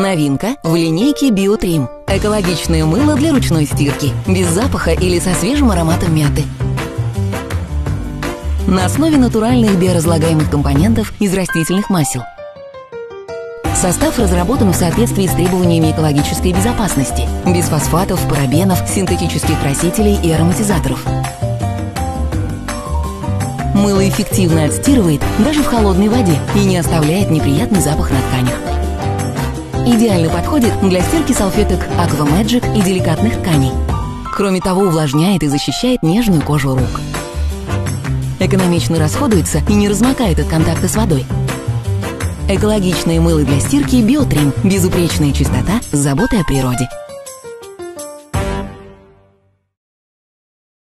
Новинка в линейке Биотрим. Экологичное мыло для ручной стирки, без запаха или со свежим ароматом мяты. На основе натуральных биоразлагаемых компонентов из растительных масел. Состав разработан в соответствии с требованиями экологической безопасности, без фосфатов, парабенов, синтетических красителей и ароматизаторов. Мыло эффективно отстирывает даже в холодной воде и не оставляет неприятный запах на тканях. Идеально подходит для стирки салфеток Aqua Magic и деликатных тканей. Кроме того, увлажняет и защищает нежную кожу рук. Экономично расходуется и не размокает от контакта с водой. Экологичное мыло для стирки Биотрим. Безупречная чистота с заботой о природе.